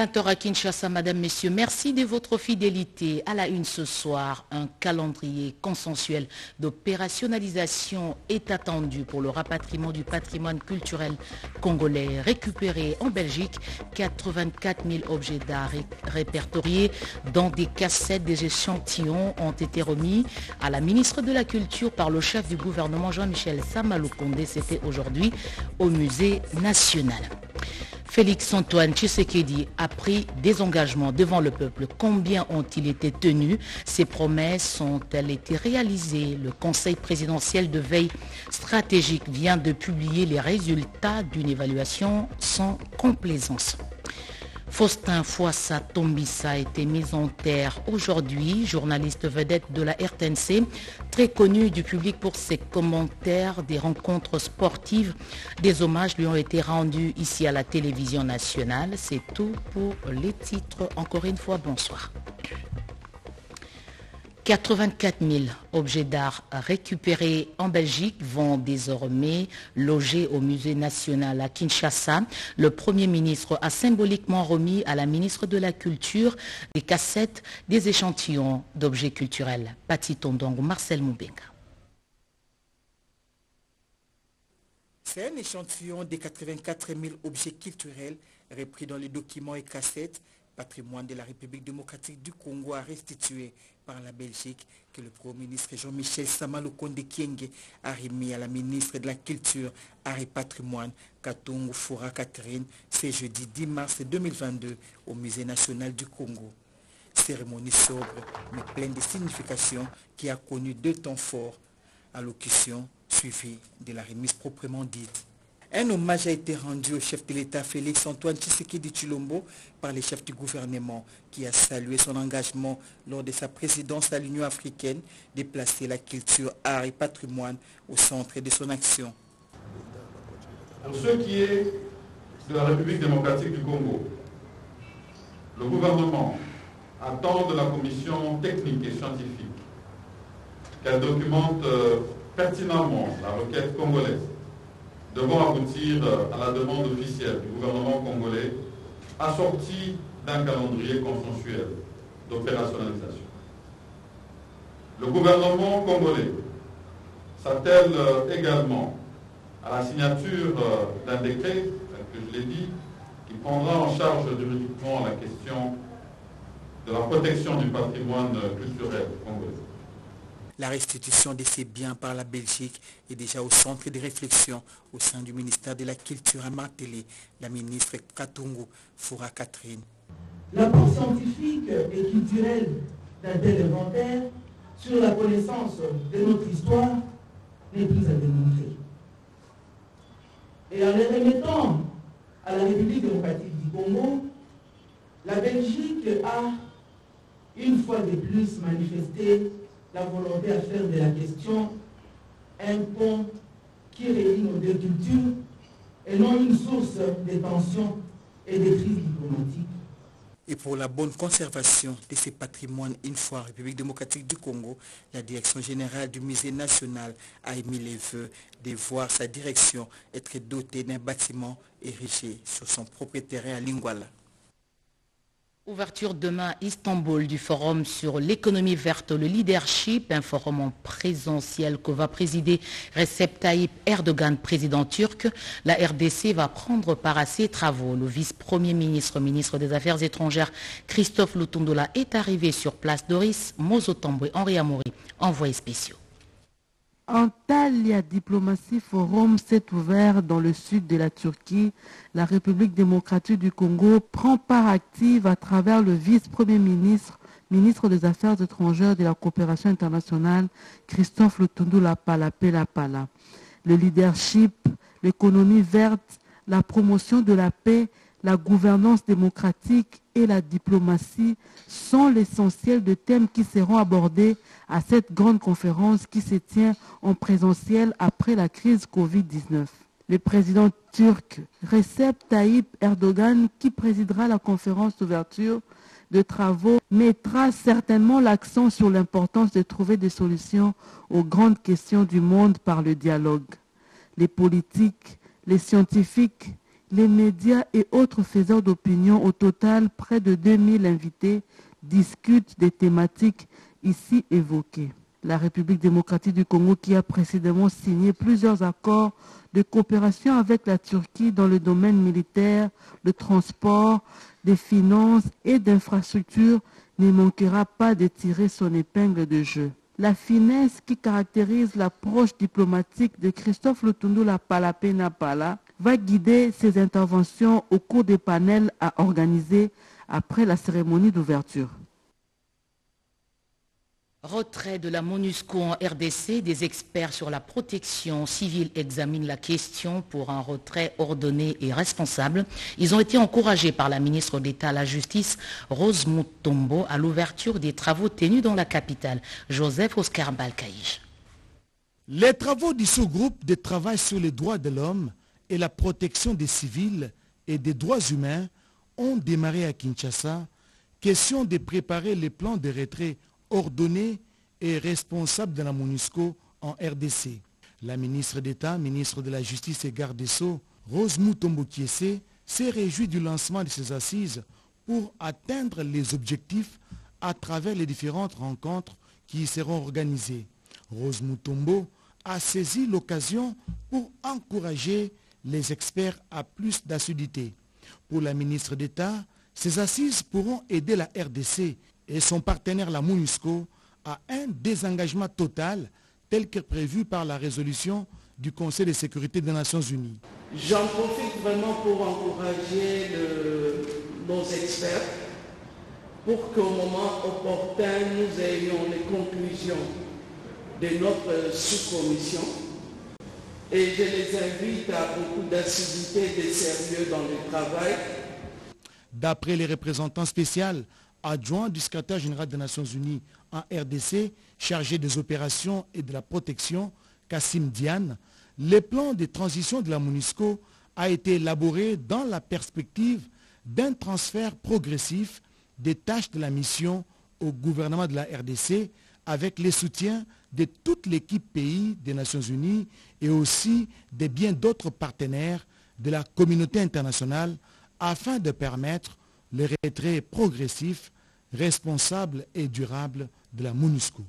20h à Kinshasa, Madame, Messieurs, merci de votre fidélité. À la une ce soir, un calendrier consensuel d'opérationnalisation est attendu pour le rapatriement du patrimoine culturel congolais récupéré en Belgique. 84 000 objets d'art répertoriés dans des cassettes, des échantillons ont été remis à la ministre de la Culture par le chef du gouvernement Jean-Michel Sama Lukonde. C'était aujourd'hui au musée national. Félix-Antoine Tshisekedi a pris des engagements devant le peuple. Combien ont-ils été tenus? Ces promesses ont-elles été réalisées? Le Conseil présidentiel de veille stratégique vient de publier les résultats d'une évaluation sans complaisance. Faustin Fouassa Tombissa a été mis en terre aujourd'hui, journaliste vedette de la RTNC, très connu du public pour ses commentaires des rencontres sportives. Des hommages lui ont été rendus ici à la télévision nationale. C'est tout pour les titres. Encore une fois, bonsoir. 84 000 objets d'art récupérés en Belgique vont désormais loger au musée national à Kinshasa. Le Premier ministre a symboliquement remis à la ministre de la Culture des cassettes, des échantillons d'objets culturels. Pati Tondong, Marcel Moubenga. C'est un échantillon des 84 000 objets culturels repris dans les documents et cassettes, patrimoine de la République démocratique du Congo à restituer par la Belgique que le Premier ministre Jean-Michel Sama Lukonde Kyenge a remis à la ministre de la Culture, Art et Patrimoine, Katungu Fura Catherine, ce jeudi 10 mars 2022 au Musée national du Congo. Cérémonie sobre mais pleine de signification qui a connu deux temps forts, allocution suivie de la remise proprement dite. Un hommage a été rendu au chef de l'État Félix-Antoine Tshisekedi Tshilombo par les chefs du gouvernement qui a salué son engagement lors de sa présidence à l'Union africaine de placer la culture, art et patrimoine au centre de son action. Pour ce qui est de la République démocratique du Congo, le gouvernement attend de la commission technique et scientifique qu'elle documente pertinemment la requête congolaise devant aboutir à la demande officielle du gouvernement congolais assortie d'un calendrier consensuel d'opérationnalisation. Le gouvernement congolais s'attelle également à la signature d'un décret, que je l'ai dit, qui prendra en charge juridiquement la question de la protection du patrimoine culturel congolais. La restitution de ces biens par la Belgique est déjà au centre des réflexions au sein du ministère de la Culture, a martelé la ministre Katungu Fura Catherine. L'apport scientifique et culturel d'un tel inventaire sur la connaissance de notre histoire n'est plus à démontrer. Et en les remettant à la République démocratique du Congo, la Belgique a une fois de plus manifesté la volonté à faire de la question un pont qui réunit nos deux cultures et non une source de tensions et de crises diplomatiques. Et pour la bonne conservation de ces patrimoines, une fois en République démocratique du Congo, la direction générale du musée national a émis les vœux de voir sa direction être dotée d'un bâtiment érigé sur son propre terrain à Lingwala. Ouverture demain à Istanbul du forum sur l'économie verte, le leadership, un forum en présentiel que va présider Recep Tayyip Erdogan, président turc. La RDC va prendre part à ces travaux. Le vice-premier ministre, ministre des Affaires étrangères, Christophe Lutondola, est arrivé sur place. Doris Mozotambwe, Henri Amoury, envoyés spéciaux. Antalya Diplomatie Forum s'est ouvert dans le sud de la Turquie. La République démocratique du Congo prend part active à travers le vice-premier ministre, ministre des Affaires étrangères de la coopération internationale, Christophe Lutondola Pala. Le leadership, l'économie verte, la promotion de la paix, la gouvernance démocratique et la diplomatie sont l'essentiel de thèmes qui seront abordés à cette grande conférence qui se tient en présentiel après la crise Covid-19. Le président turc Recep Tayyip Erdogan, qui présidera la conférence d'ouverture de travaux, mettra certainement l'accent sur l'importance de trouver des solutions aux grandes questions du monde par le dialogue. Les politiques, les scientifiques, les médias et autres faiseurs d'opinion. Au total, près de 2000 invités discutent des thématiques ici évoquées. La République démocratique du Congo, qui a précédemment signé plusieurs accords de coopération avec la Turquie dans le domaine militaire, le transport, des finances et d'infrastructures, ne manquera pas de tirer son épingle de jeu. La finesse qui caractérise l'approche diplomatique de Christophe Lutundula Palapé-Napala va guider ses interventions au cours des panels à organiser après la cérémonie d'ouverture. Retrait de la MONUSCO en RDC, des experts sur la protection civile examinent la question pour un retrait ordonné et responsable. Ils ont été encouragés par la ministre d'État à la Justice, Rose Mutombo, à l'ouverture des travaux tenus dans la capitale. Joseph Oscar Balkaïch. Les travaux du sous-groupe de travail sur les droits de l'homme et la protection des civils et des droits humains ont démarré à Kinshasa. Question de préparer les plans de retrait ordonné et responsable de la MONUSCO en RDC. La ministre d'État, ministre de la Justice et garde des Sceaux, Rose Mutombo Kiese, s'est réjouie du lancement de ces assises pour atteindre les objectifs à travers les différentes rencontres qui y seront organisées. Rose Mutombo a saisi l'occasion pour encourager les experts à plus d'assiduité. Pour la ministre d'État, ces assises pourront aider la RDC et son partenaire la MONUSCO à un désengagement total tel que prévu par la résolution du Conseil de sécurité des Nations Unies. J'en profite vraiment pour encourager nos experts pour qu'au moment opportun, nous ayons les conclusions de notre sous-commission. Et je les invite à beaucoup d'assiduité et de sérieux dans le travail. D'après les représentants spéciaux adjoint du secrétaire général des Nations Unies en RDC, chargé des opérations et de la protection, Kassim Diane, le plan de transition de la MONUSCO a été élaboré dans la perspective d'un transfert progressif des tâches de la mission au gouvernement de la RDC avec le soutien de toute l'équipe pays des Nations Unies et aussi de bien d'autres partenaires de la communauté internationale afin de permettre le retrait progressif, responsable et durable de la MONUSCO.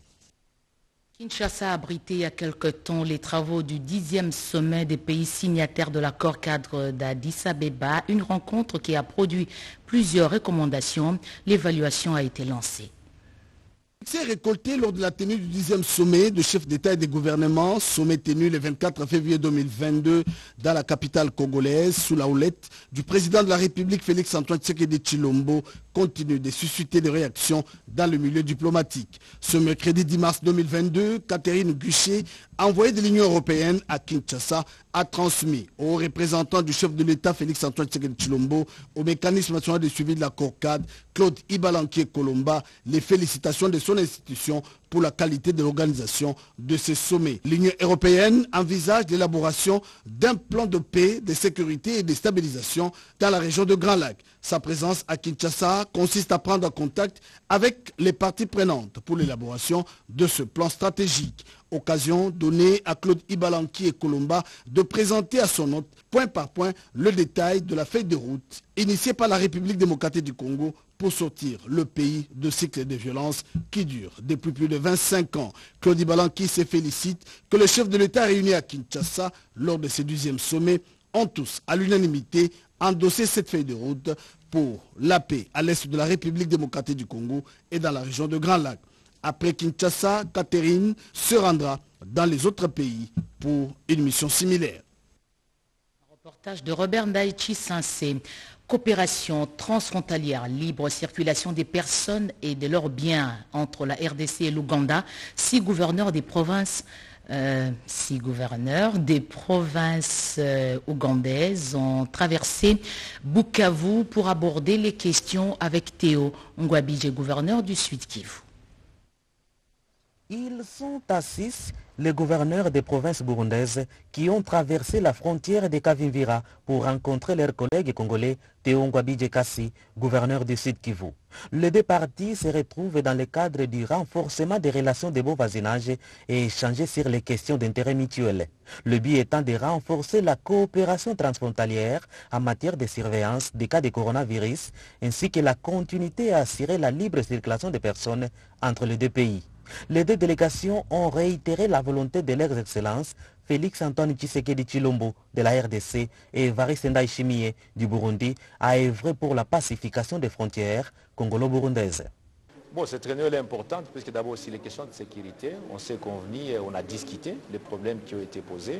Kinshasa a abrité il y a quelque temps les travaux du 10e sommet des pays signataires de l'accord cadre d'Addis Abeba, une rencontre qui a produit plusieurs recommandations. L'évaluation a été lancée. C'est récolté lors de la tenue du 10e sommet de chefs d'État et de gouvernement, sommet tenu le 24 février 2022 dans la capitale congolaise, sous la houlette du président de la République Félix-Antoine Tshisekedi Tshilombo, continue de susciter des réactions dans le milieu diplomatique. Ce mercredi 10 mars 2022, Catherine Guichet, envoyée de l'Union européenne à Kinshasa, a transmis aux représentants du chef de l'État Félix-Antoine Tshisekedi Tshilombo, au mécanisme national de suivi de la CORCAD, Claude Ibalanquier Colomba, les félicitations de son institution pour la qualité de l'organisation de ce sommet. L'Union européenne envisage l'élaboration d'un plan de paix, de sécurité et de stabilisation dans la région de Grand Lac. Sa présence à Kinshasa consiste à prendre contact avec les parties prenantes pour l'élaboration de ce plan stratégique. Occasion donnée à Claude Ibalanquier et Colomba de présenter à son hôte, point par point, le détail de la feuille de route initiée par la République démocratique du Congo pour sortir le pays de cycle de violence qui dure depuis plus de 25 ans. Claude Ibalanquier se félicite que le chef de l'État réuni à Kinshasa lors de ce 10e sommet ont tous, à l'unanimité, endossé cette feuille de route pour la paix à l'est de la République démocratique du Congo et dans la région de Grand Lac. Après Kinshasa, Catherine se rendra dans les autres pays pour une mission similaire. Reportage de Robert Ndaichi Sensé. Coopération transfrontalière, libre circulation des personnes et de leurs biens entre la RDC et l'Ouganda. 6 gouverneurs des provinces ougandaises ont traversé Bukavu pour aborder les questions avec Théo Ngwabidje, gouverneur du Sud Kivu. Ils sont à 6, les gouverneurs des provinces burundaises qui ont traversé la frontière de Kavimvira pour rencontrer leurs collègues congolais Théo Ngwabidje Kassi, gouverneur du Sud Kivu. Les deux parties se retrouvent dans le cadre du renforcement des relations de bon voisinage et échanger sur les questions d'intérêt mutuel. Le but étant de renforcer la coopération transfrontalière en matière de surveillance des cas de coronavirus ainsi que la continuité à assurer la libre circulation des personnes entre les deux pays. Les deux délégations ont réitéré la volonté de leurs excellences Félix Antoine Tshisekedi Tshilombo de la RDC et Evariste Ndayishimiye du Burundi à œuvrer pour la pacification des frontières congolo-burundaises. Bon, cette réunion est importante puisque d'abord aussi les questions de sécurité, on s'est convenu, on a discuté les problèmes qui ont été posés.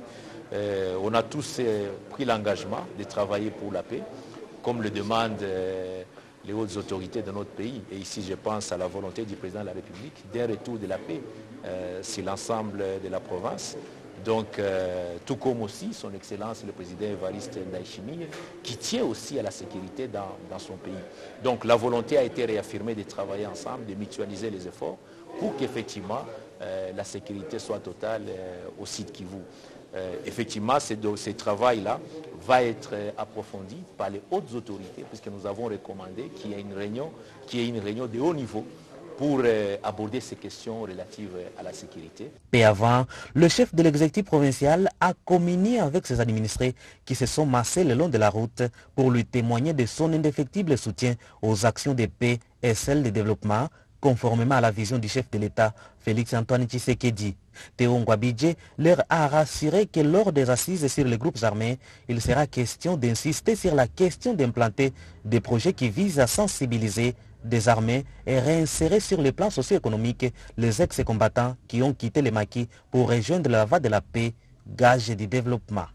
On a tous pris l'engagement de travailler pour la paix, comme le demandent les hautes autorités de notre pays. Et ici, je pense à la volonté du président de la République d'un retour de la paix sur l'ensemble de la province. Donc, tout comme aussi son Excellence le président Evariste Ndayishimiye, qui tient aussi à la sécurité dans son pays. Donc, la volonté a été réaffirmée de travailler ensemble, de mutualiser les efforts pour qu'effectivement la sécurité soit totale au site Kivu. Effectivement, ce travail-là va être approfondi par les hautes autorités, puisque nous avons recommandé qu'il y ait une réunion de haut niveau pour aborder ces questions relatives à la sécurité. Et avant, le chef de l'exécutif provincial a communié avec ses administrés qui se sont massés le long de la route pour lui témoigner de son indéfectible soutien aux actions de paix et celles de développement, conformément à la vision du chef de l'État, Félix Antoine Tshisekedi. Théo Ngwabidje leur a rassuré que lors des assises sur les groupes armés, il sera question d'insister sur la question d'implanter des projets qui visent à sensibiliser, désarmer et réinsérer sur le plan socio-économique les ex-combattants qui ont quitté les maquis pour rejoindre la voie de la paix, gage du développement.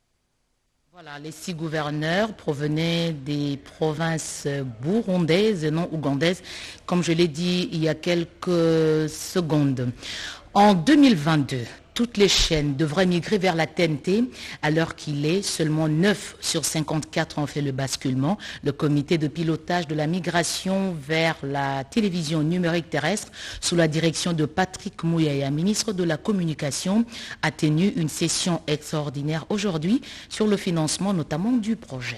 Voilà, les 6 gouverneurs provenaient des provinces burundaises et non ougandaises, comme je l'ai dit il y a quelques secondes. En 2022, toutes les chaînes devraient migrer vers la TNT. À l'heure qu'il est, seulement 9 sur 54 ont fait le basculement. Le comité de pilotage de la migration vers la télévision numérique terrestre, sous la direction de Patrick Mouyaya, ministre de la Communication, a tenu une session extraordinaire aujourd'hui sur le financement notamment du projet.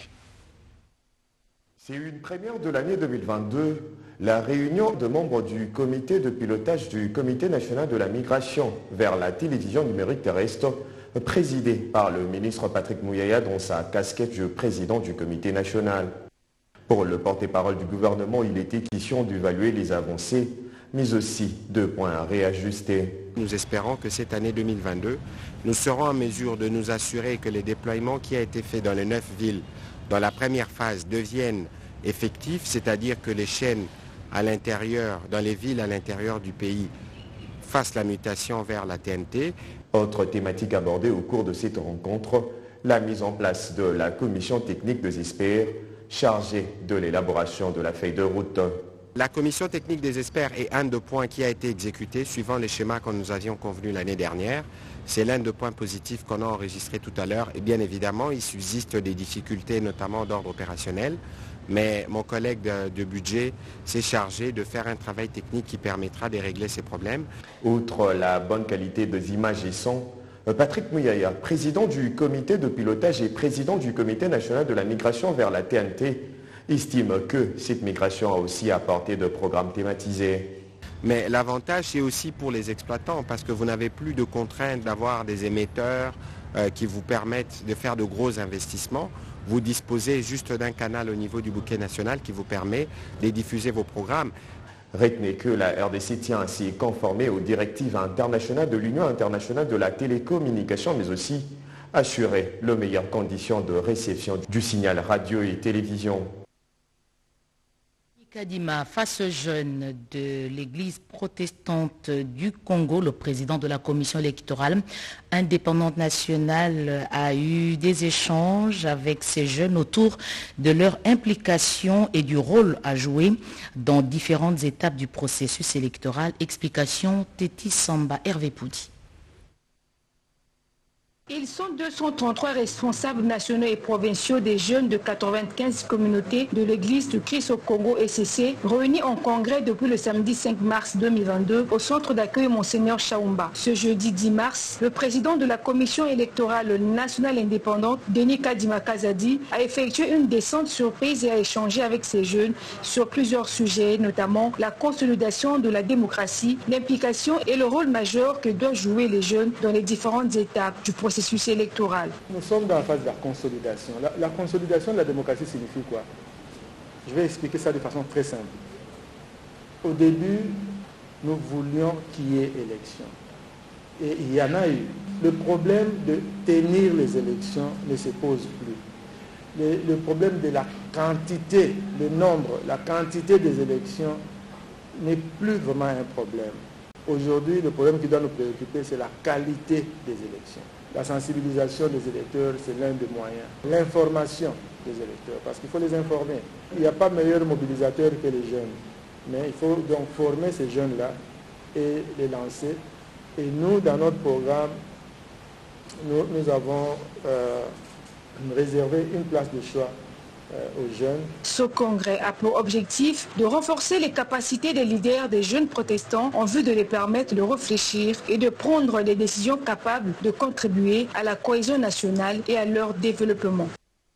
C'est une première de l'année 2022. La réunion de membres du comité de pilotage du Comité national de la migration vers la télévision numérique terrestre, présidée par le ministre Patrick Mouyaya dans sa casquette de président du comité national. Pour le porte-parole du gouvernement, il était question d'évaluer les avancées, mais aussi 2 points à réajuster. Nous espérons que cette année 2022, nous serons en mesure de nous assurer que les déploiements qui ont été faits dans les 9 villes, dans la première phase, deviennent effectifs, c'est-à-dire que les chaînes à l'intérieur, dans les villes à l'intérieur du pays, fassent la mutation vers la TNT. Autre thématique abordée au cours de cette rencontre, la mise en place de la commission technique des experts chargée de l'élaboration de la feuille de route. La commission technique des experts est un des points qui a été exécuté suivant les schémas que nous avions convenus l'année dernière. C'est l'un des points positifs qu'on a enregistré tout à l'heure. Et bien évidemment, il subsiste des difficultés, notamment d'ordre opérationnel. Mais mon collègue de budget s'est chargé de faire un travail technique qui permettra de régler ces problèmes. Outre la bonne qualité des images et sons, Patrick Mouyaya, président du comité de pilotage et président du comité national de la migration vers la TNT, estime que cette migration a aussi apporté de programmes thématisés. Mais l'avantage, c'est aussi pour les exploitants parce que vous n'avez plus de contraintes d'avoir des émetteurs qui vous permettent de faire de gros investissements. Vous disposez juste d'un canal au niveau du bouquet national qui vous permet de diffuser vos programmes. Retenez que la RDC tient ainsi conformé aux directives internationales de l'Union internationale de la télécommunication, mais aussi assurer les meilleures conditions de réception du signal radio et télévision. Kadima, face jeune de l'église protestante du Congo, le président de la commission électorale indépendante nationale a eu des échanges avec ces jeunes autour de leur implication et du rôle à jouer dans différentes étapes du processus électoral. Explication Téti Samba, Hervé Poudi. Ils sont 233 responsables nationaux et provinciaux des jeunes de 95 communautés de l'Église du Christ au Congo ECC, réunis en congrès depuis le samedi 5 mars 2022 au centre d'accueil Monseigneur Chaoumba. Ce jeudi 10 mars, le président de la commission électorale nationale indépendante, Denis Kadima Kazadi, a effectué une descente surprise et a échangé avec ces jeunes sur plusieurs sujets, notamment la consolidation de la démocratie, l'implication et le rôle majeur que doivent jouer les jeunes dans les différentes étapes du processus électoral. Nous sommes dans la phase de la consolidation. La consolidation de la démocratie signifie quoi? Je vais expliquer ça de façon très simple. Au début, nous voulions qu'il y ait élection. Et il y en a eu. Le problème de tenir les élections ne se pose plus. Le problème de la quantité, le nombre, la quantité des élections n'est plus vraiment un problème. Aujourd'hui, le problème qui doit nous préoccuper, c'est la qualité des élections. La sensibilisation des électeurs, c'est l'un des moyens. L'information des électeurs, parce qu'il faut les informer. Il n'y a pas meilleur mobilisateur que les jeunes. Mais il faut donc former ces jeunes-là et les lancer. Et nous, dans notre programme, nous avons réservé une place de choix aux jeunes. Ce congrès a pour objectif de renforcer les capacités des leaders des jeunes protestants en vue de les permettre de réfléchir et de prendre des décisions capables de contribuer à la cohésion nationale et à leur développement.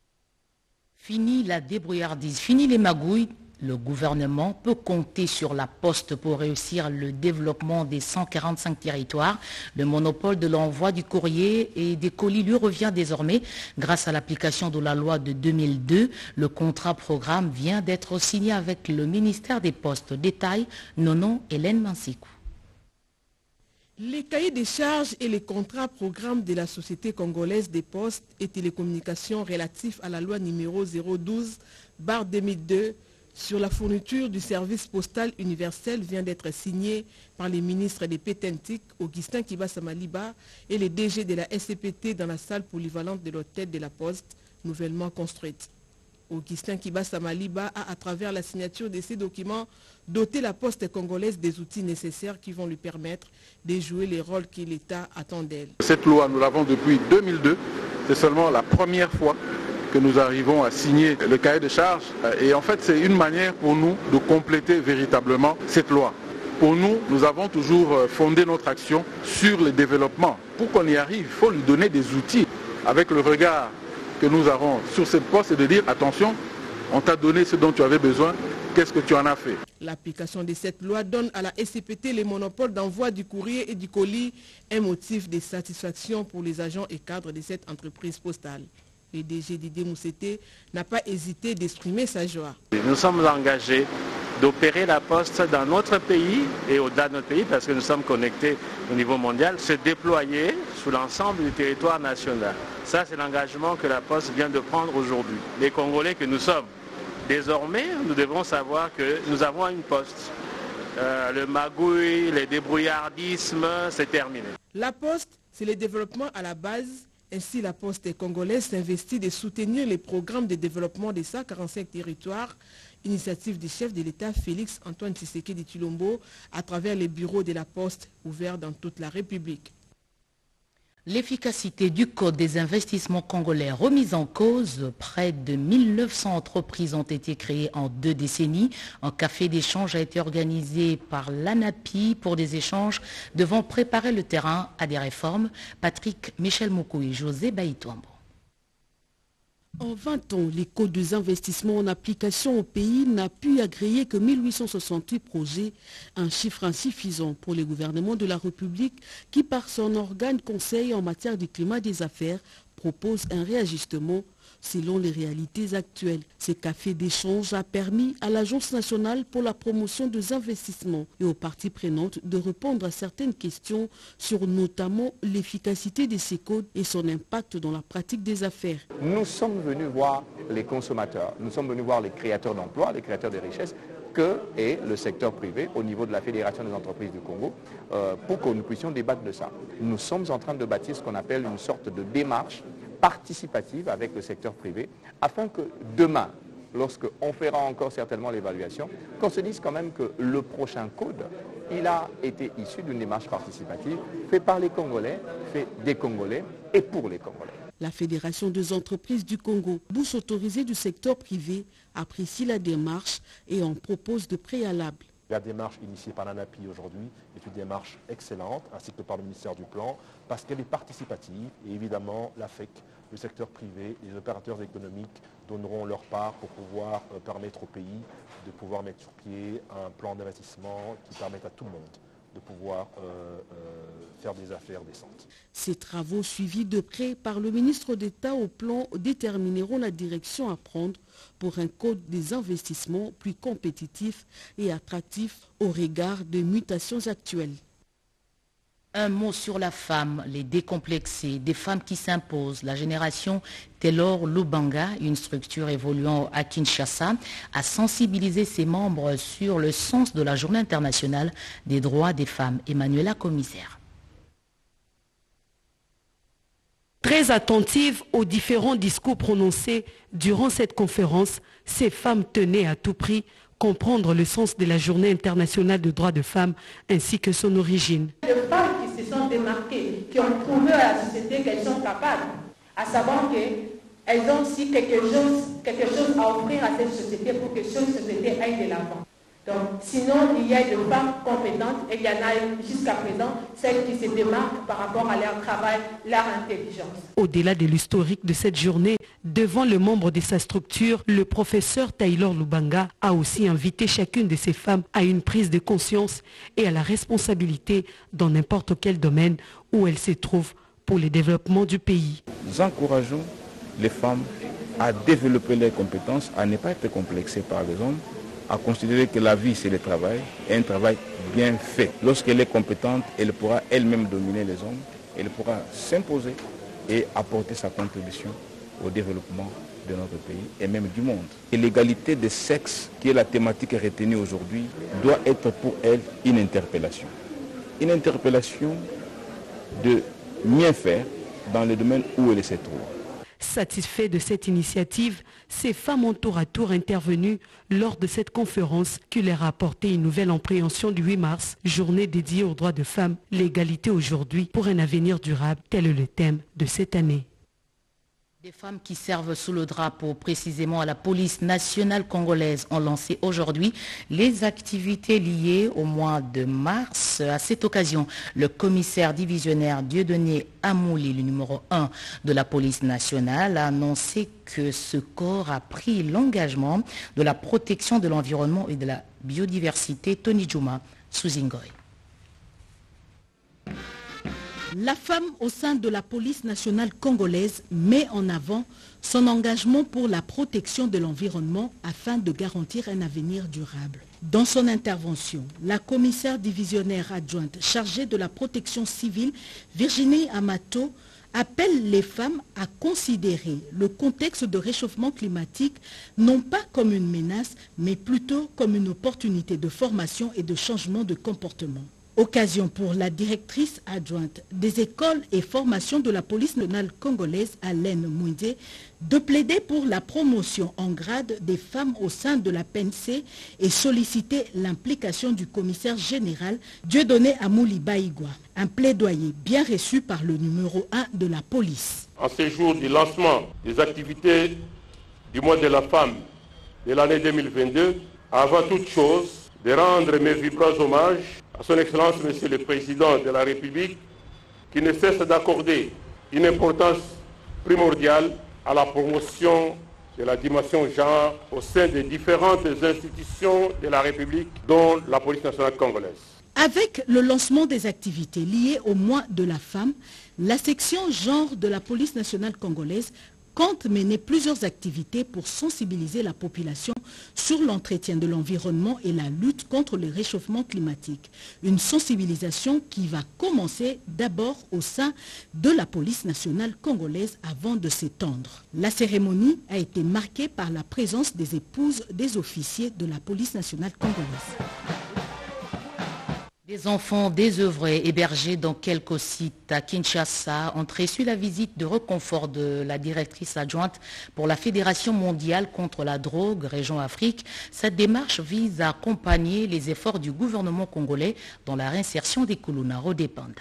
Fini la débrouillardise, fini les magouilles. Le gouvernement peut compter sur la Poste pour réussir le développement des 145 territoires. Le monopole de l'envoi du courrier et des colis lui revient désormais grâce à l'application de la loi de 2002. Le contrat programme vient d'être signé avec le ministère des Postes. Détail, Nonon Hélène Mansikou. Les cahiers des charges et les contrats programmes de la Société congolaise des postes et télécommunications relatifs à la loi numéro 012/2002 sur la fourniture du service postal universel vient d'être signé par les ministres des Pétentik, Augustin Kibasa Maliba, et les DG de la SCPT dans la salle polyvalente de l'hôtel de la Poste, nouvellement construite. Augustin Kibasa Maliba a, à travers la signature de ces documents, doté la Poste congolaise des outils nécessaires qui vont lui permettre de jouer les rôles que l'État attend d'elle. Cette loi, nous l'avons depuis 2002. C'est seulement la première fois que nous arrivons à signer le cahier de charges. Et en fait, c'est une manière pour nous de compléter véritablement cette loi. Pour nous, nous avons toujours fondé notre action sur le développement. Pour qu'on y arrive, il faut lui donner des outils avec le regard que nous avons sur cette poste et de dire attention, on t'a donné ce dont tu avais besoin, qu'est-ce que tu en as fait? L'application de cette loi donne à la SCPT les monopoles d'envoi du courrier et du colis, un motif de satisfaction pour les agents et cadres de cette entreprise postale. Le DG Didier Mousseté n'a pas hésité d'exprimer sa joie. Nous sommes engagés d'opérer la Poste dans notre pays et au-delà de notre pays parce que nous sommes connectés au niveau mondial, se déployer sur l'ensemble du territoire national. Ça, c'est l'engagement que la Poste vient de prendre aujourd'hui. Les Congolais que nous sommes, désormais, nous devrons savoir que nous avons une Poste. Le magouille, les débrouillardismes, c'est terminé. La Poste, c'est le développement à la base. Ainsi, la Poste congolaise s'investit de soutenir les programmes de développement des 145 territoires, initiative du chef de l'État Félix Antoine Tshisekedi Tshilombo, à travers les bureaux de la Poste ouverts dans toute la République. L'efficacité du Code des investissements congolais remise en cause. Près de 1900 entreprises ont été créées en 2 décennies. Un café d'échange a été organisé par l'ANAPI pour des échanges devant préparer le terrain à des réformes. Patrick Michel Moukou et José Baïtouambo. En 20 ans, les codes des investissements en application au pays n'a pu agréer que 1868 projets, un chiffre insuffisant pour le gouvernement de la République qui, par son organe conseil en matière du climat des affaires, propose un réajustement selon les réalités actuelles. Ce café d'échange a permis à l'Agence nationale pour la promotion des investissements et aux parties prenantes de répondre à certaines questions sur notamment l'efficacité de ces codes et son impact dans la pratique des affaires. Nous sommes venus voir les consommateurs, nous sommes venus voir les créateurs d'emplois, les créateurs de richesses, que est le secteur privé au niveau de la Fédération des entreprises du Congo pour que nous puissions débattre de ça. Nous sommes en train de bâtir ce qu'on appelle une sorte de démarche participative avec le secteur privé afin que demain, lorsqu'on fera encore certainement l'évaluation, qu'on se dise quand même que le prochain code il a été issu d'une démarche participative faite par les Congolais, fait des Congolais et pour les Congolais. La Fédération des entreprises du Congo, bouche autorisée du secteur privé, apprécie la démarche et en propose de préalables. La démarche initiée par l'ANAPI aujourd'hui est une démarche excellente, ainsi que par le ministère du Plan, parce qu'elle est participative et évidemment l'AFEC, le secteur privé, les opérateurs économiques donneront leur part pour pouvoir permettre au pays de pouvoir mettre sur pied un plan d'investissement qui permette à tout le monde de pouvoir faire des affaires décentes. Ces travaux suivis de près par le ministre d'État au plan détermineront la direction à prendre pour un code des investissements plus compétitif et attractif au regard des mutations actuelles. Un mot sur la femme, les décomplexés, des femmes qui s'imposent. La génération Taylor Lubanga, une structure évoluant à Kinshasa, a sensibilisé ses membres sur le sens de la Journée internationale des droits des femmes. Emmanuela Commissaire. Très attentive aux différents discours prononcés durant cette conférence, ces femmes tenaient à tout prix comprendre le sens de la Journée internationale des droits des femmes ainsi que son origine. Les femmes qui se sont démarquées, qui ont prouvé à la société qu'elles sont capables, à savoir qu'elles ont aussi quelque chose à offrir à cette société pour que cette société aille de l'avant. Donc, sinon, il y a des femmes compétentes et il y en a jusqu'à présent celles qui se démarquent par rapport à leur travail, leur intelligence. Au-delà de l'historique de cette journée, devant le membre de sa structure, le professeur Taylor Lubanga a aussi invité chacune de ces femmes à une prise de conscience et à la responsabilité dans n'importe quel domaine où elles se trouvent pour le développement du pays. Nous encourageons les femmes à développer leurs compétences, à ne pas être complexées par les hommes, à considérer que la vie c'est le travail, et un travail bien fait. Lorsqu'elle est compétente, elle pourra elle-même dominer les hommes, elle pourra s'imposer et apporter sa contribution au développement de notre pays et même du monde. Et l'égalité des sexes, qui est la thématique retenue aujourd'hui, doit être pour elle une interpellation. Une interpellation de mieux faire dans le domaine où elle se trouve. Satisfait de cette initiative, ces femmes ont tour à tour intervenu lors de cette conférence qui leur a apporté une nouvelle appréhension du 8 mars, journée dédiée aux droits des femmes, l'égalité aujourd'hui pour un avenir durable, tel est le thème de cette année. Des femmes qui servent sous le drapeau, précisément à la police nationale congolaise, ont lancé aujourd'hui les activités liées au mois de mars. À cette occasion, le commissaire divisionnaire Dieudonné Amouli, le numéro 1 de la police nationale, a annoncé que ce corps a pris l'engagement de la protection de l'environnement et de la biodiversité. Tony Djouma, Souzingoy. La femme au sein de la police nationale congolaise met en avant son engagement pour la protection de l'environnement afin de garantir un avenir durable. Dans son intervention, la commissaire divisionnaire adjointe chargée de la protection civile, Virginie Amato, appelle les femmes à considérer le contexte de réchauffement climatique non pas comme une menace, mais plutôt comme une opportunité de formation et de changement de comportement. Occasion pour la directrice adjointe des écoles et formations de la police nationale congolaise, Alaine Mouindé, de plaider pour la promotion en grade des femmes au sein de la PNC et solliciter l'implication du commissaire général Dieudonné Amouli Baïgwa. Un plaidoyer bien reçu par le numéro 1 de la police. En ces jours du lancement des activités du mois de la femme de l'année 2022, avant toute chose, de rendre mes vibrants hommages à son Excellence Monsieur le Président de la République, qui ne cesse d'accorder une importance primordiale à la promotion de la dimension genre au sein des différentes institutions de la République, dont la police nationale congolaise. Avec le lancement des activités liées au mois de la femme, la section genre de la police nationale congolaise compte mener plusieurs activités pour sensibiliser la population sur l'entretien de l'environnement et la lutte contre le réchauffement climatique. Une sensibilisation qui va commencer d'abord au sein de la police nationale congolaise avant de s'étendre. La cérémonie a été marquée par la présence des épouses des officiers de la police nationale congolaise. Des enfants désœuvrés hébergés dans quelques sites à Kinshasa ont reçu la visite de reconfort de la directrice adjointe pour la Fédération mondiale contre la drogue, région Afrique. Cette démarche vise à accompagner les efforts du gouvernement congolais dans la réinsertion des Kulunaro dépendants.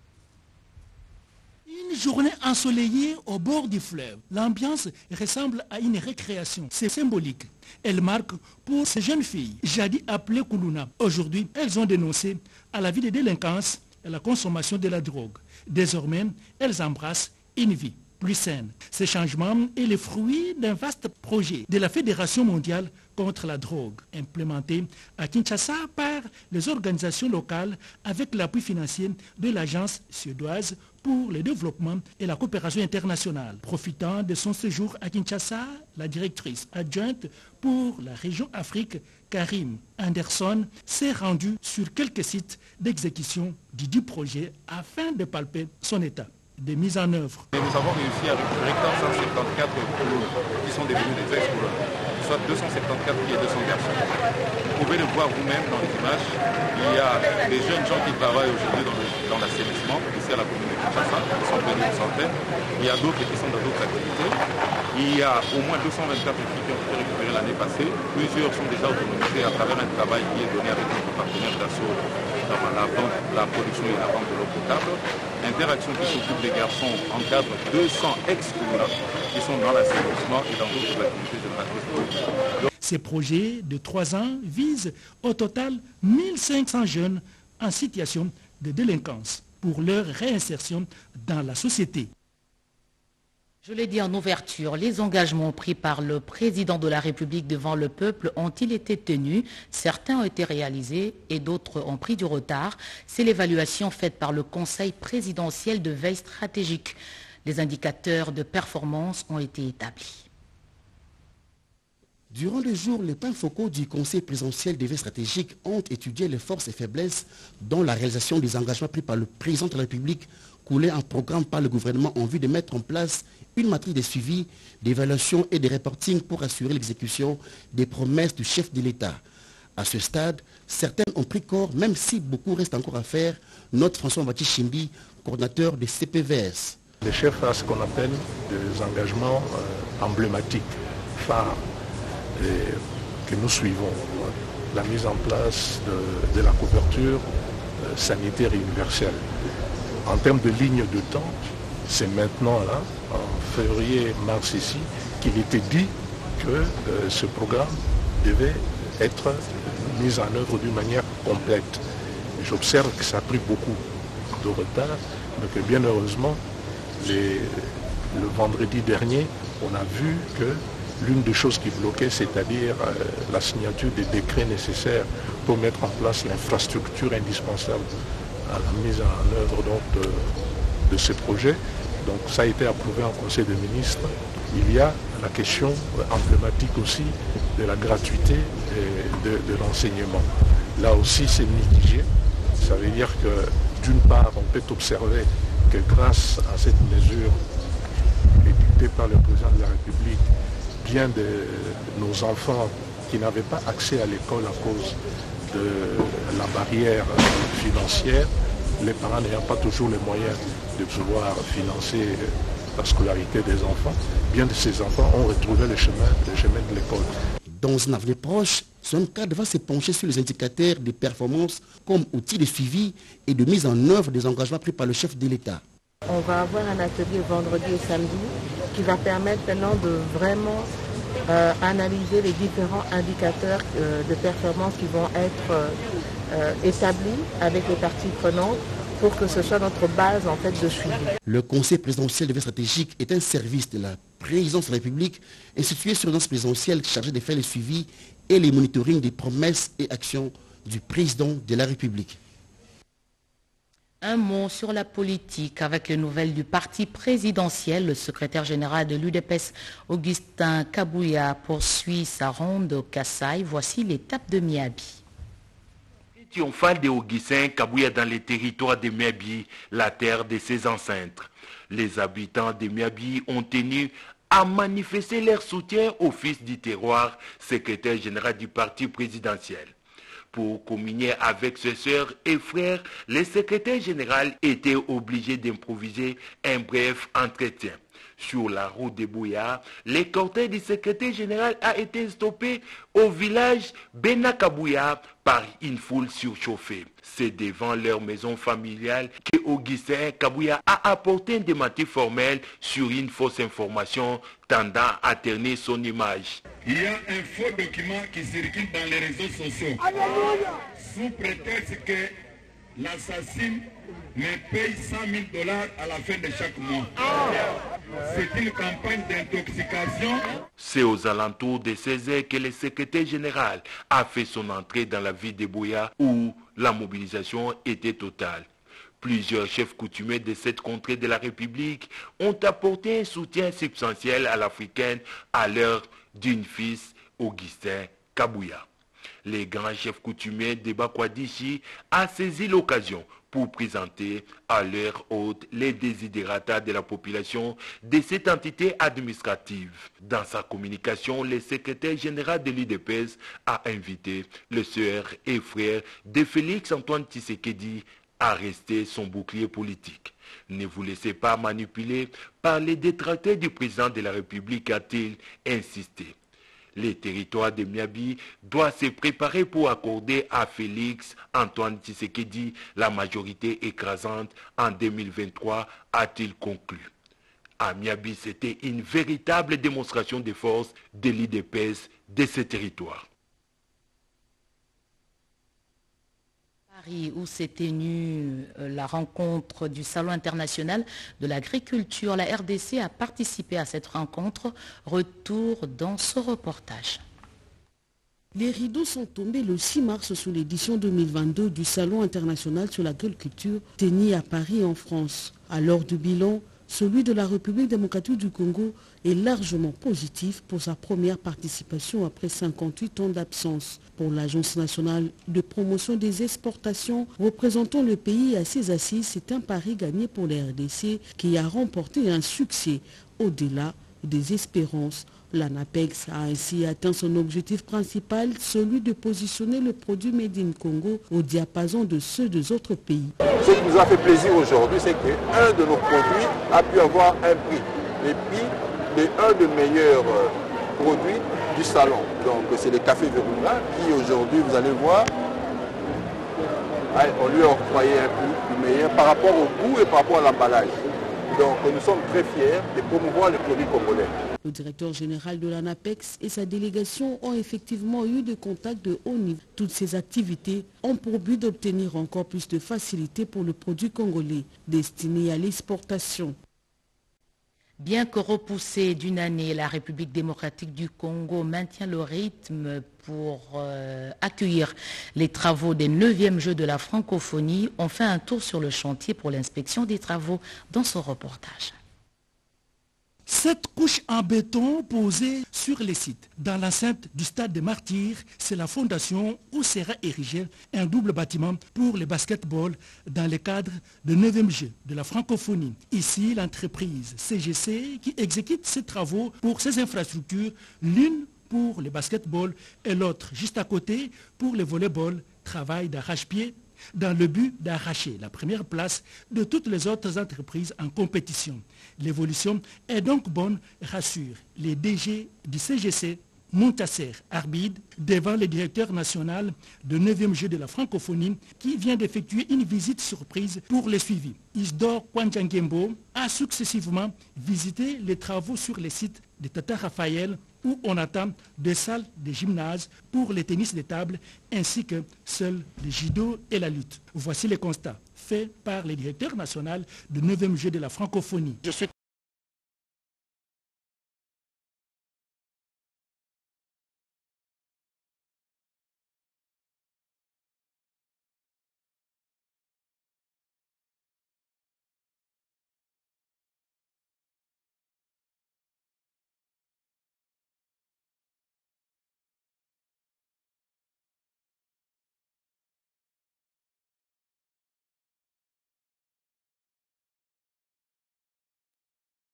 Une journée ensoleillée au bord du fleuve. L'ambiance ressemble à une récréation. C'est symbolique. Elle marque pour ces jeunes filles, jadis appelées Kuluna. Aujourd'hui, elles ont dénoncé à la vie de délinquance et la consommation de la drogue. Désormais, elles embrassent une vie plus saine. Ce changement est le fruit d'un vaste projet de la Fédération mondiale contre la drogue, implémenté à Kinshasa par les organisations locales avec l'appui financier de l'Agence suédoise pour le développement et la coopération internationale. Profitant de son séjour à Kinshasa, la directrice adjointe pour la région Afrique, Karim Anderson, s'est rendue sur quelques sites d'exécution du dit projet afin de palper son état de mise en œuvre. Et nous avons réussi à récupérer 474 colons qui sont devenus des ex-colons, soit 274 filles et 200 garçons. Vous pouvez le voir vous-même dans les images. Il y a des jeunes gens qui travaillent aujourd'hui dans l'assainissement, ici à la commune de Kinshasa, qui sont venus une centaine. Il y a d'autres qui sont dans d'autres activités. Il y a au moins 224 filles qui ont été récupérées l'année passée. Plusieurs sont déjà autonomisées à travers un travail qui est donné avec notre partenaire d'assaut dans la production et la vente de l'eau potable. Interaction qui s'occupe des garçons encadre 200 ex-colons qui sont dans l'assainissement et dans d'autres activités génératrices. Ces projets de 3 ans visent au total 1500 jeunes en situation de délinquance pour leur réinsertion dans la société. Je l'ai dit en ouverture, les engagements pris par le président de la République devant le peuple ont-ils été tenus? Certains ont été réalisés et d'autres ont pris du retard. C'est l'évaluation faite par le Conseil présidentiel de veille stratégique. Les indicateurs de performance ont été établis. Durant le jour, les points focaux du Conseil présidentiel des veilles stratégiques ont étudié les forces et faiblesses dans la réalisation des engagements pris par le président de la République, coulés en programme par le gouvernement en vue de mettre en place une matrice de suivi, d'évaluation et de reporting pour assurer l'exécution des promesses du chef de l'État. À ce stade, certaines ont pris corps, même si beaucoup reste encore à faire, note François-Baptiste Chimbi, coordinateur des CPVS. Les chefs à ce qu'on appelle des engagements emblématiques, phares, que nous suivons. La mise en place de la couverture sanitaire universelle. En termes de ligne de temps, c'est maintenant là, en février-mars ici, qu'il était dit que ce programme devait être mis en œuvre d'une manière complète. J'observe que ça a pris beaucoup de retard, mais que bien heureusement, le vendredi dernier, on a vu que l'une des choses qui bloquait, c'est-à-dire la signature des décrets nécessaires pour mettre en place l'infrastructure indispensable à la mise en œuvre donc, de ces projets. Donc ça a été approuvé en Conseil des ministres. Il y a la question emblématique aussi de la gratuité de l'enseignement. Là aussi c'est mitigé. Ça veut dire que d'une part on peut observer que grâce à cette mesure édictée par le président de la République, bien de nos enfants qui n'avaient pas accès à l'école à cause de la barrière financière, les parents n'ayant pas toujours les moyens de pouvoir financer la scolarité des enfants, bien de ces enfants ont retrouvé le chemin de l'école. Dans un avenir proche, son cadre va se pencher sur les indicateurs de performance comme outil de suivi et de mise en œuvre des engagements pris par le chef de l'État. On va avoir un atelier vendredi et samedi qui va permettre maintenant de vraiment analyser les différents indicateurs de performance qui vont être établis avec les parties prenantes pour que ce soit notre base en fait de suivi. Le Conseil présidentiel de veille stratégique est un service de la présidence de la République institué sur l'ordonnance présidentielle chargée de faire le suivi et le monitoring des promesses et actions du président de la République. Un mot sur la politique avec les nouvelles du parti présidentiel. Le secrétaire général de l'UDPS, Augustin Kabouya, poursuit sa ronde au Kasaï. Voici l'étape de Miabi. Triomphal de Augustin Kabouya dans les territoires de Miabi, la terre de ses ancêtres. Les habitants de Miabi ont tenu à manifester leur soutien au fils du terroir, secrétaire général du parti présidentiel. Pour communier avec ses sœurs et frères, le secrétaire général était obligé d'improviser un bref entretien. Sur la route de Bouya, le cortège du secrétaire général a été stoppé au village Benakabouya par une foule surchauffée. C'est devant leur maison familiale que Augustin Kabouya a apporté un démenti formel sur une fausse information tendant à ternir son image. Il y a un faux document qui circule dans les réseaux sociaux. Sous prétexte que l'assassine me paye 100 000 $ à la fin de chaque mois. C'est une campagne d'intoxication. C'est aux alentours de 16 heures que le secrétaire général a fait son entrée dans la ville de Bouya où la mobilisation était totale. Plusieurs chefs coutumiers de cette contrée de la République ont apporté un soutien substantiel à l'Africaine à l'heure d'une fils, Augustin Kabouya. Les grands chefs coutumiers de Bakwadichi a saisi l'occasion pour présenter à leur hôte les désidératas de la population de cette entité administrative. Dans sa communication, le secrétaire général de l'UDPS a invité les sœurs et frères de Félix Antoine Tshisekedi à rester son bouclier politique. Ne vous laissez pas manipuler par les détracteurs du président de la République, a-t-il insisté. Les territoires de Miabi doivent se préparer pour accorder à Félix Antoine Tshisekedi la majorité écrasante en 2023, a-t-il conclu. À Miabi, c'était une véritable démonstration de force de l'UDPS de ces territoires. Où s'est tenue la rencontre du Salon international de l'agriculture. La RDC a participé à cette rencontre. Retour dans ce reportage. Les rideaux sont tombés le 6 mars sous l'édition 2022 du Salon international sur l'agriculture tenu à Paris en France. À l'heure du bilan, celui de la République démocratique du Congo est largement positif pour sa première participation après 58 ans d'absence. Pour l'Agence nationale de promotion des exportations représentant le pays à ses assises, c'est un pari gagné pour la RDC qui a remporté un succès au-delà des espérances. L'ANAPEX a ainsi atteint son objectif principal, celui de positionner le produit Made in Congo au diapason de ceux des autres pays. Ce qui nous a fait plaisir aujourd'hui, c'est qu'un de nos produits a pu avoir un prix. Et puis, un des meilleurs produits du salon. Donc, c'est le café Virunga qui aujourd'hui, vous allez voir, on lui a octroyé un prix meilleur par rapport au goût et par rapport à l'emballage. Donc, nous sommes très fiers de promouvoir les produits congolais. Le directeur général de l'ANAPEX et sa délégation ont effectivement eu des contacts de haut niveau. Toutes ces activités ont pour but d'obtenir encore plus de facilité pour le produit congolais destiné à l'exportation. Bien que repoussée d'une année, la République démocratique du Congo maintient le rythme pour accueillir les travaux des 9e Jeux de la francophonie. On fait un tour sur le chantier pour l'inspection des travaux dans ce reportage. Cette couche en béton posée sur les sites, dans l'enceinte du stade des Martyrs, c'est la fondation où sera érigé un double bâtiment pour le basketball dans le cadre de 9e Jeux de la francophonie. Ici, l'entreprise CGC qui exécute ces travaux pour ces infrastructures, l'une pour le basketball et l'autre juste à côté pour le volleyball, travail d'arrache-pied dans le but d'arracher la première place de toutes les autres entreprises en compétition. L'évolution est donc bonne, rassure les DG du CGC, Montasser Arbide, devant le directeur national de 9e Jeux de la francophonie qui vient d'effectuer une visite surprise pour le suivi. Isidore Kwanjangembo a successivement visité les travaux sur les sites de Tata Raphaël où on attend des salles de gymnase pour le tennis de table ainsi que seuls le judo et la lutte. Voici les constats faits par le directeur national de 9e Jeux de la francophonie. Je suis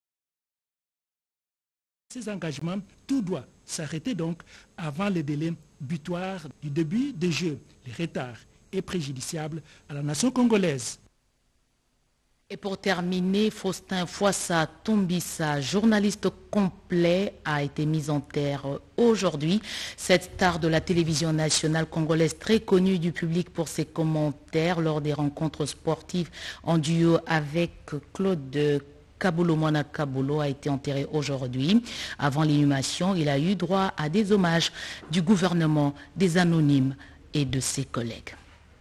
Ces engagements, tout doit s'arrêter donc avant le délai butoir du début des Jeux. Le retard est préjudiciable à la nation congolaise. Et pour terminer, Faustin Fouassa Tombissa, journaliste complet, a été mis en terre aujourd'hui. Cette star de la télévision nationale congolaise, très connue du public pour ses commentaires lors des rencontres sportives en duo avec Claude Kabulo Mwana Kabulo, a été enterré aujourd'hui. Avant l'inhumation, il a eu droit à des hommages du gouvernement, des anonymes et de ses collègues.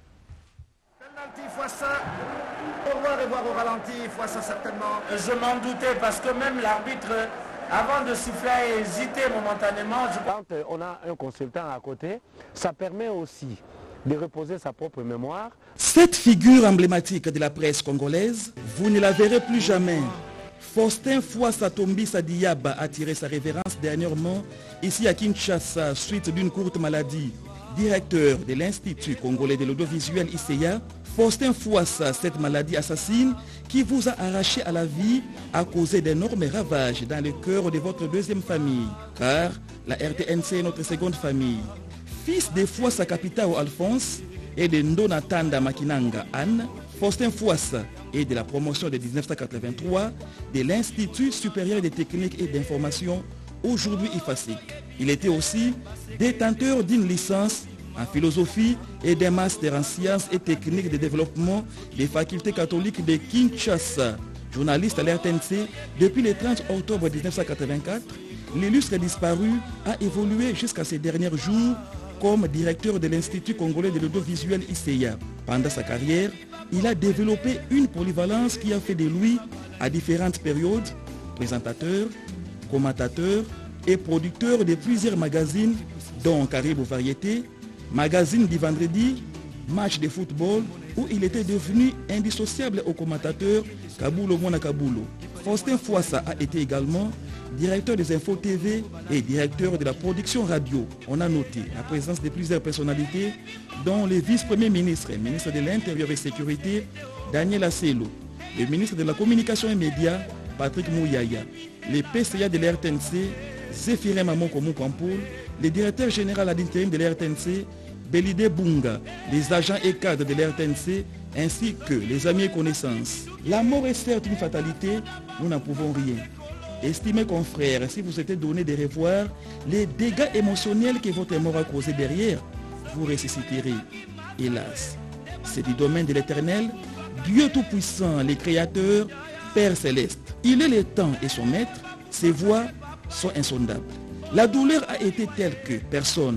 Au revoir au ralenti, Fouassa certainement. Je m'en doutais parce que même l'arbitre, avant de siffler, a hésité momentanément. Quand on a un consultant à côté, ça permet aussi de reposer sa propre mémoire. Cette figure emblématique de la presse congolaise, vous ne la verrez plus jamais. Faustin Fouassa Tombissa Diaba a tiré sa révérence dernièrement ici à Kinshasa suite d'une courte maladie. Directeur de l'Institut congolais de l'audiovisuel ICEA, Faustin Fouassa, cette maladie assassine qui vous a arraché à la vie a causé d'énormes ravages dans le cœur de votre deuxième famille, car la RTNC est notre seconde famille. Fils de Fouassa Kapitao Alphonse et de Ndona Tanda Makinanga Anne, Faustin Fouassa est de la promotion de 1983 de l'Institut supérieur des techniques et d'information, aujourd'hui IFASIC. Il était aussi détenteur d'une licence en philosophie et d'un master en sciences et techniques de développement des facultés catholiques de Kinshasa. Journaliste à l'RTNC depuis le 30 octobre 1984, l'illustre disparu a évolué jusqu'à ses derniers jours comme directeur de l'Institut congolais de l'audiovisuel ICEA. Pendant sa carrière, il a développé une polyvalence qui a fait de lui, à différentes périodes, présentateur, commentateur et producteur de plusieurs magazines, dont Caribou Variété, Magazine du vendredi, Match de football, où il était devenu indissociable au commentateur Kabulo Mwana Kabulo. Faustin Fouassa a été également directeur des Infos TV et directeur de la production radio. On a noté la présence de plusieurs personnalités, dont le vice-premier ministre, ministre de l'Intérieur et Sécurité, Daniel Asselo, le ministre de la Communication et Médias, Patrick Mouyaya, le PCA de l'RTNC, Zéphirin Mamoko Moukampoul, le directeur général à l'intérim de l'RTNC, Belide Bunga, les agents et cadres de l'RTNC, ainsi que les amis et connaissances. La mort est certes une fatalité, nous n'en pouvons rien. Estimez confrères, si vous étiez donné de revoir les dégâts émotionnels que votre mort a causé derrière, vous ressusciterez. Hélas, c'est du domaine de l'Éternel, Dieu Tout-Puissant, le Créateur, Père Céleste. Il est le temps et son maître, ses voix sont insondables. La douleur a été telle que personne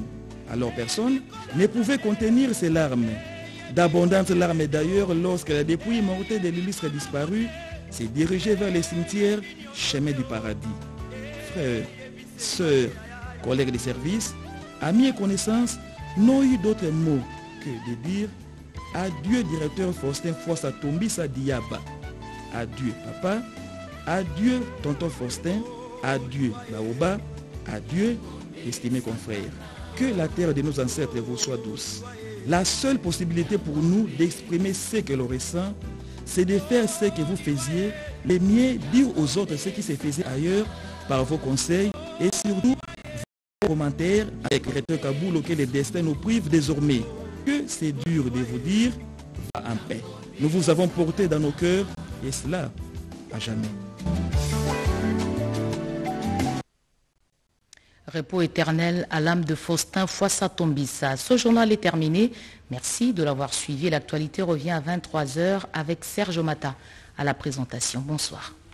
ne pouvait contenir ses larmes. D'abondantes larmes d'ailleurs lorsque la dépouille mortelle de l'illustre disparu s'est dirigée vers les cimetières, chemin du paradis. Frères, sœurs, collègues de service, amis et connaissances n'ont eu d'autres mots que de dire adieu directeur Faustin Fouassa Tombissa Diaba. Adieu papa, adieu tonton Faustin, adieu Baoba, adieu estimés confrères. Que la terre de nos ancêtres vous soit douce. La seule possibilité pour nous d'exprimer ce que l'on ressent, c'est de faire ce que vous faisiez, mais mieux dire aux autres ce qui se faisait ailleurs par vos conseils et surtout vos commentaires avec le recteur Kabulo que le destin nous prive désormais. Que c'est dur de vous dire, va en paix. Nous vous avons porté dans nos cœurs et cela à jamais. Repos éternel à l'âme de Faustin Fouassa Tombissa. Ce journal est terminé. Merci de l'avoir suivi. L'actualité revient à 23h avec Serge Mata à la présentation. Bonsoir.